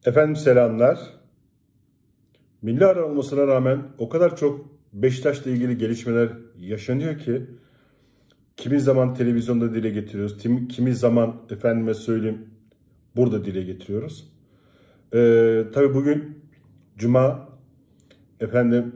Efendim selamlar. Milli ara olmasına rağmen o kadar çok Beşiktaş'la ilgili gelişmeler yaşanıyor ki kimi zaman televizyonda dile getiriyoruz, kimi zaman efendime söyleyeyim burada dile getiriyoruz. Tabii bugün Cuma, efendim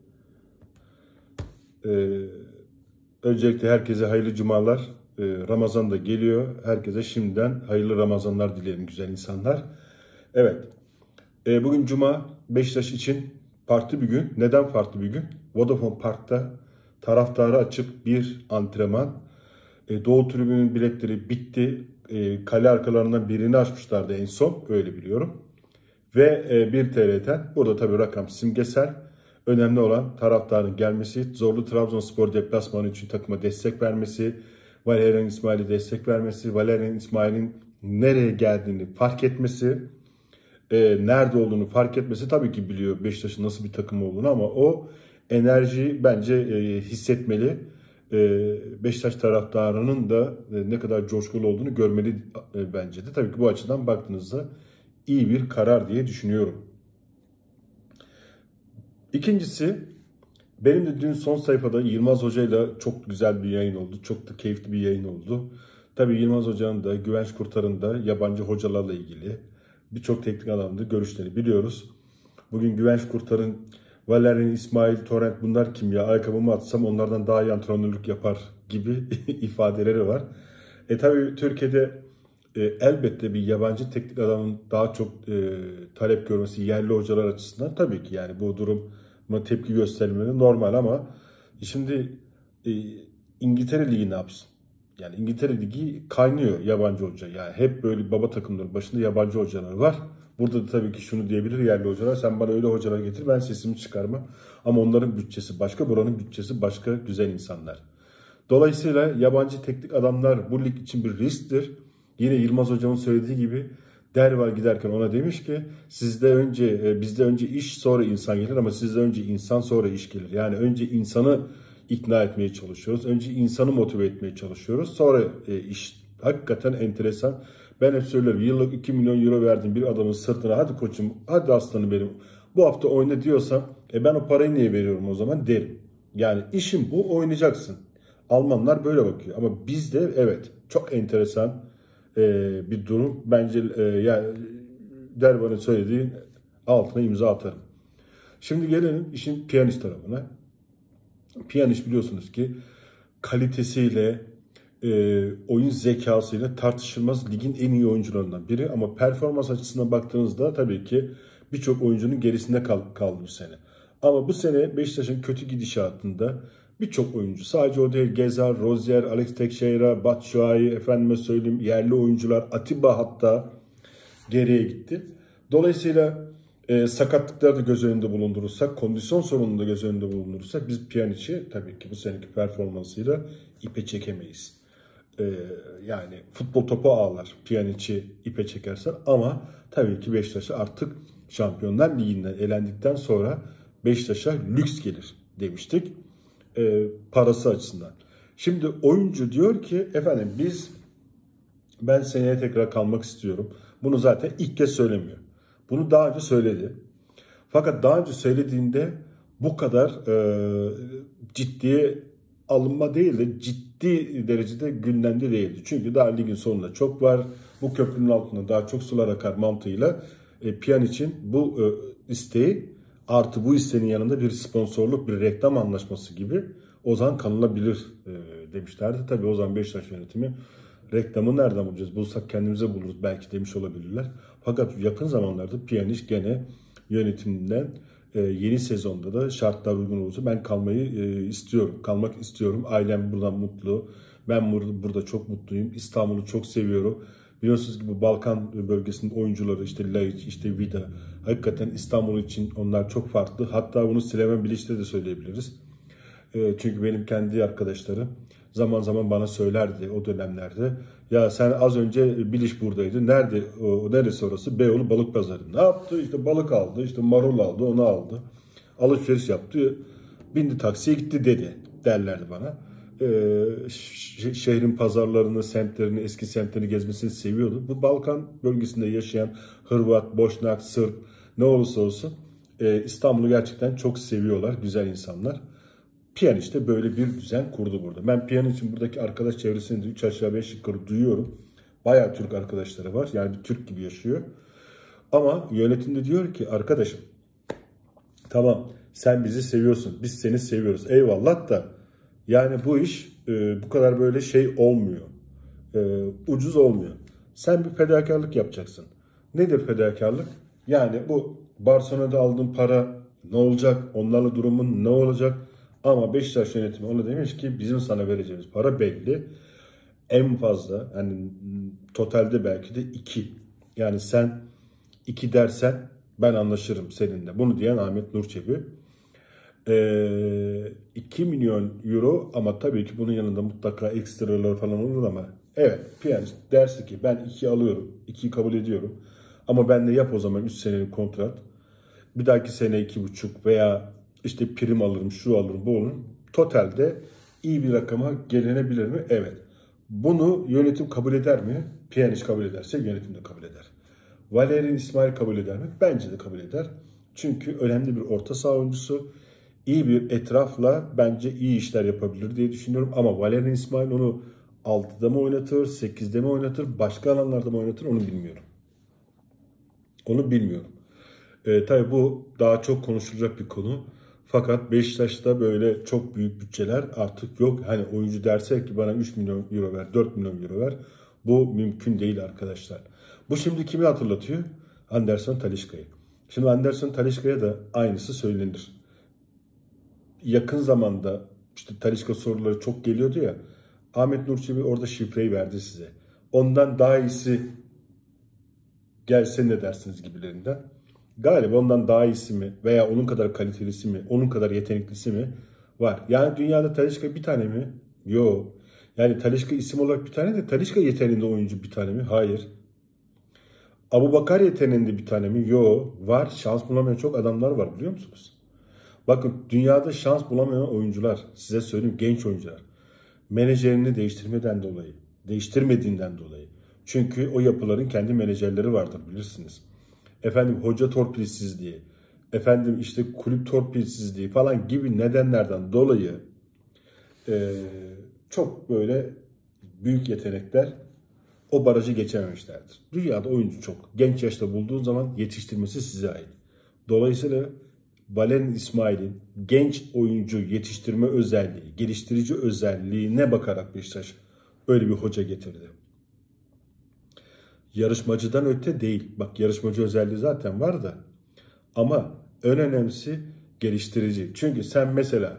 e, öncelikle herkese hayırlı cumalar. Ramazan da geliyor. Herkese şimdiden hayırlı Ramazanlar dilerim güzel insanlar. Evet. Bugün Cuma, Beşiktaş için farklı bir gün. Neden farklı bir gün? Vodafone Park'ta taraftarı açık bir antrenman. Doğu tribünün biletleri bitti. Kale arkalarından birini açmışlardı en son. Öyle biliyorum. Ve 1 TL'den. Burada tabii rakam simgesel. Önemli olan taraftarın gelmesi. Zorlu Trabzonspor deplasmanı için takıma destek vermesi. Valerian İsmail'e destek vermesi. Valerian İsmail'in nereye geldiğini fark etmesi. Nerede olduğunu fark etmesi, tabii ki biliyor Beşiktaş'ın nasıl bir takım olduğunu, ama o enerjiyi bence hissetmeli. Beşiktaş taraftarının da ne kadar coşkulu olduğunu görmeli bence de. Tabii ki bu açıdan baktığınızda iyi bir karar diye düşünüyorum. İkincisi, benim de dün son sayfada Yılmaz Hoca ile çok güzel bir yayın oldu. Çok da keyifli bir yayın oldu. Tabii Yılmaz Hoca'nın da Güvenç Kurtar'ın da yabancı hocalarla ilgili birçok teknik adamda görüşleri biliyoruz. Bugün Güvenç Kurtar'ın Valerian İsmail, Torrent bunlar kim ya? Ayakkabımı atsam onlardan daha iyi antrenörlük yapar gibi ifadeleri var. Tabii Türkiye'de elbette bir yabancı teknik adamın daha çok talep görmesi yerli hocalar açısından tabii ki, yani bu duruma tepki gösterilmeli normal, ama şimdi İngiltere Ligi ne yapsın? Yani İngiltere Ligi kaynıyor yabancı hoca. Yani hep böyle baba takımların başında yabancı hocalar var. Burada da tabii ki şunu diyebilir yerli hocalar: sen bana öyle hocalar getir, ben sesimi çıkarma. Ama onların bütçesi başka, buranın bütçesi başka, güzel insanlar. Dolayısıyla yabancı teknik adamlar bu lig için bir risktir. Yine Yılmaz Hocam'ın söylediği gibi Derval giderken ona demiş ki bizde önce iş sonra insan gelir, ama sizde önce insan sonra iş gelir. Yani önce insanı ikna etmeye çalışıyoruz. Önce insanı motive etmeye çalışıyoruz. Sonra iş. Hakikaten enteresan. Ben hep söylüyorum, yıllık 2 milyon euro verdim bir adamın sırtına, hadi koçum, hadi aslanım benim, bu hafta oyna diyorsam ben o parayı niye veriyorum o zaman derim. Yani işim bu, oynayacaksın. Almanlar böyle bakıyor. Ama bizde evet çok enteresan bir durum. Bence Derval'in söylediğin altına imza atarım. Şimdi gelelim işin Pjanic tarafına. Pjanic biliyorsunuz ki kalitesiyle, oyun zekasıyla tartışılmaz ligin en iyi oyuncularından biri. Ama performans açısından baktığınızda tabii ki birçok oyuncunun gerisinde kaldı bu sene. Ama bu sene Beşiktaş'ın kötü gidişatında birçok oyuncu, sadece o değil, Gezal, Rozier, Alex Teixeira, Batshuayi, efendime söyleyeyim yerli oyuncular, Atiba hatta geriye gitti. Dolayısıyla sakatlıkları da göz önünde bulundurursak, kondisyon sorununu da göz önünde bulundurursak biz Pjanic'i tabii ki bu seneki performansıyla ipe çekemeyiz. Yani futbol topu ağlar Pjanic'i ipe çekersen, ama tabii ki Beşiktaş'a artık Şampiyonlar Ligi'nden elendikten sonra Beşiktaş'a lüks gelir demiştik parası açısından. Şimdi oyuncu diyor ki efendim ben seneye tekrar kalmak istiyorum. Bunu zaten ilk kez söylemiyor. Bunu daha önce söyledi. Fakat daha önce söylediğinde bu kadar ciddiye alınma değil de ciddi derecede gündemde değildi. Çünkü daha ligin sonunda çok var. Bu köprünün altında daha çok sular akar mantığıyla Pjanic'in bu isteği artı bu isteğin yanında bir sponsorluk, bir reklam anlaşması gibi o zaman kalınabilir demişlerdi. Tabii o zaman Beşiktaş yönetimi reklamı nereden bulacağız? Bulsak kendimize buluruz belki demiş olabilirler. Fakat yakın zamanlarda Pjanic gene yönetimden yeni sezonda da şartlar uygun olursa ben kalmayı istiyorum. Kalmak istiyorum. Ailem buradan mutlu. Ben burada çok mutluyum. İstanbul'u çok seviyorum. Biliyorsunuz ki bu Balkan bölgesinin oyuncuları, işte Laiç, işte Vida, hakikaten İstanbul için onlar çok farklı. Hatta bunu Sleven Bilic'te de söyleyebiliriz. Çünkü benim kendi arkadaşlarım zaman zaman bana söylerdi o dönemlerde. Ya sen az önce Bilic buradaydı. Nerede? Neresi orası? Beyoğlu Balıkpazarı. Ne yaptı? İşte balık aldı, işte marul aldı, onu aldı. Alışveriş yaptı. Bindi taksiye gitti derlerdi bana. şehrin pazarlarını, semtlerini, eski semtlerini gezmesini seviyordu. Bu Balkan bölgesinde yaşayan Hırvat, Boşnak, Sırp ne olursa olsun İstanbul'u gerçekten çok seviyorlar, güzel insanlar. Piyaniç de böyle bir düzen kurdu burada. Ben Piyaniç'in buradaki arkadaş çevresinde 3 aşağı 5 yukarı duyuyorum. Bayağı Türk arkadaşları var. Yani bir Türk gibi yaşıyor. Ama yönetimde diyor ki arkadaşım tamam sen bizi seviyorsun. Biz seni seviyoruz. Eyvallah da yani bu iş bu kadar böyle şey olmuyor. Ucuz olmuyor. Sen bir fedakarlık yapacaksın. Nedir fedakarlık? Yani bu Barcelona'da aldığın para ne olacak? Onlarla durumun ne olacak? Ama Beşiktaş yönetimi ona demiş ki bizim sana vereceğimiz para belli. En fazla yani totalde belki de 2. Yani sen 2 dersen ben anlaşırım seninle. Bunu diyen Ahmet Nur Çebi. 2 milyon euro ama tabii ki bunun yanında mutlaka ekstralar falan olur ama evet piyanist dersi ki ben 2 alıyorum. 2'yi kabul ediyorum. Ama ben de yap o zaman 3 senelik kontrat. Bir dahaki sene 2,5 veya işte prim alırım, şu alırım, bu alırım. Totalde iyi bir rakama gelinebilir mi? Evet. Bunu yönetim kabul eder mi? Piyaniç kabul ederse yönetim de kabul eder. Valerian İsmail kabul eder mi? Bence de kabul eder. Çünkü önemli bir orta saha oyuncusu. İyi bir etrafla bence iyi işler yapabilir diye düşünüyorum. Ama Valerian İsmail onu 6'da mı oynatır, 8'de mi oynatır, başka alanlarda mı oynatır onu bilmiyorum. Onu bilmiyorum. Tabii bu daha çok konuşulacak bir konu. Fakat Beşiktaş'ta böyle çok büyük bütçeler artık yok. Hani oyuncu derse ki bana 3 milyon euro ver, 4 milyon euro ver. Bu mümkün değil arkadaşlar. Bu şimdi kimi hatırlatıyor? Anderson Talisca'yı. Şimdi Anderson Talisca'ya da aynısı söylenir. Yakın zamanda işte Talisca soruları çok geliyordu ya. Ahmet Nur Çebi orada şifreyi verdi size. Ondan daha iyisi gelse ne dersiniz gibilerinden. Galiba ondan daha iyisi mi veya onun kadar kalitelisi mi, onun kadar yeteneklisi mi var. Yani dünyada Talisca bir tane mi? Yok. Yani Talisca isim olarak bir tane de Talisca yeteneğinde oyuncu bir tane mi? Hayır. Abubakar yeteneğinde bir tane mi? Yok. Var. Şans bulamayan çok adamlar var biliyor musunuz? Bakın dünyada şans bulamayan oyuncular, size söyleyeyim genç oyuncular. Menajerini değiştirmediğinden dolayı. Çünkü o yapıların kendi menajerleri vardır bilirsiniz. Efendim hoca torpilsizliği, efendim işte kulüp torpilsizliği falan gibi nedenlerden dolayı çok böyle büyük yetenekler o barajı geçememişlerdir. Dünyada oyuncu çok. Genç yaşta bulduğun zaman yetiştirmesi size ait. Dolayısıyla Valerian İsmail'in genç oyuncu yetiştirme özelliği, geliştirici özelliğine bakarak Beşiktaş öyle bir hoca getirdi. Yarışmacıdan öte değil. Bak yarışmacı özelliği zaten var da. Ama en önemlisi geliştirici. Çünkü sen mesela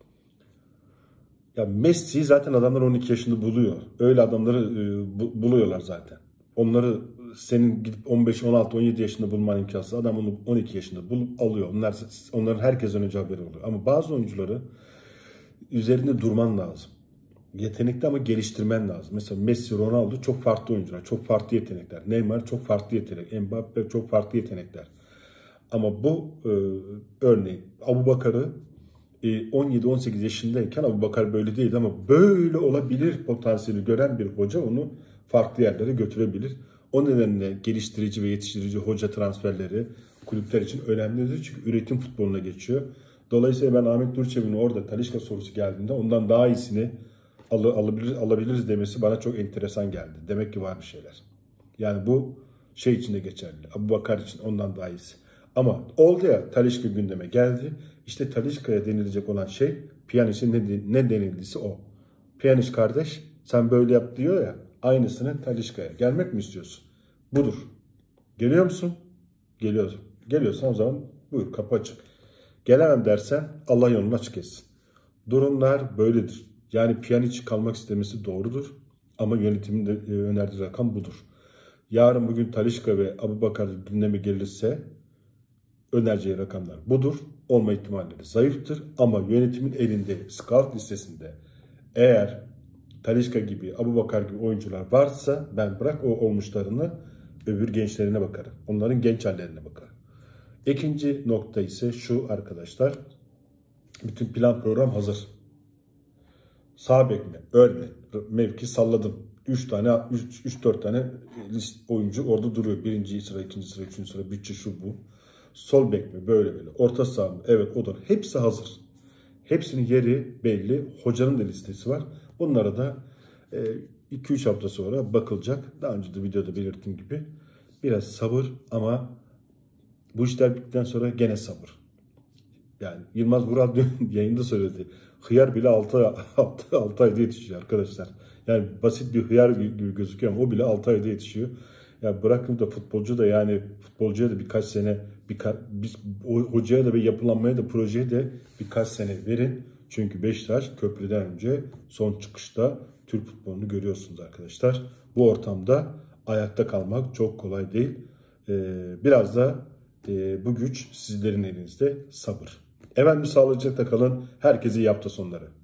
ya Messi'yi zaten adamlar 12 yaşında buluyor. Öyle adamları buluyorlar zaten. Onları senin gidip 15, 16, 17 yaşında bulman imkansız. Adam onu 12 yaşında bulup alıyor. Onların herkesten önce haberi oluyor. Ama bazı oyuncuları üzerinde durman lazım. Yetenekli ama geliştirmen lazım. Mesela Messi, Ronaldo çok farklı oyuncular. Çok farklı yetenekler. Neymar çok farklı yetenek. Mbappe çok farklı yetenekler. Ama bu örneğin Abubakar'ı 17-18 yaşındayken Abubakar böyle değildi ama böyle olabilir potansiyeli gören bir hoca onu farklı yerlere götürebilir. O nedenle geliştirici ve yetiştirici hoca transferleri kulüpler için önemlidir. Çünkü üretim futboluna geçiyor. Dolayısıyla ben Ahmet Nur Çebi'nin orada Talisca sorusu geldiğinde ondan daha iyisini alabiliriz demesi bana çok enteresan geldi. Demek ki var bir şeyler. Yani bu şey için de geçerli. Abubakar için ondan daha iyisi. Ama oldu ya Talisca gündeme geldi. İşte Talisca'ya denilecek olan şey Pjanic'in ne denildiyse o. Pjanic kardeş sen böyle yap diyor ya aynısını Talisca'ya. Gelmek mi istiyorsun? Budur. Geliyor musun? Geliyorsun. Geliyorsan o zaman buyur kapı açık. Gelemem dersen Allah yolunu açık etsin. Durumlar böyledir. Yani Pjanic kalmak istemesi doğrudur. Ama yönetimin de önerdiği rakam budur. Yarın bugün Talisca ve Abubakar gündeme gelirse önereceği rakamlar budur. Olma ihtimalleri zayıftır. Ama yönetimin elinde scout listesinde eğer Talisca gibi, Abubakar gibi oyuncular varsa ben bırak o olmuşlarını öbür gençlerine bakarım. Onların genç hallerine bakarım. İkinci nokta ise şu arkadaşlar. Bütün plan program hazır. Sağ bek mi? Örneğin mevki salladım. 3-4 tane oyuncu orada duruyor. Birinci sıra, ikinci sıra, üçüncü sıra, bütçe şu bu. Sol bek mi? Böyle böyle. Orta saha mı? Evet, o da. Hepsi hazır. Hepsinin yeri belli. Hocanın da listesi var. Bunlara da 2-3 hafta sonra bakılacak. Daha önce de videoda belirttiğim gibi biraz sabır, ama bu işler bittikten sonra gene sabır. Yani Yılmaz Vural dün yayında söyledi. Hıyar bile 6 ayda yetişiyor arkadaşlar. Yani basit bir hıyar gibi gözüküyor ama o bile 6 ayda yetişiyor. Ya bırakın da futbolcu da, yani futbolcuya da birkaç sene, hocaya da ve yapılanmaya da, projeye de birkaç sene verin. Çünkü Beşiktaş köprüden önce son çıkışta Türk futbolunu görüyorsunuz arkadaşlar. Bu ortamda ayakta kalmak çok kolay değil. Biraz da bu güç sizlerin elinizde, sabır. Efendim sağlıcakla kalın. Herkese iyi hafta sonları.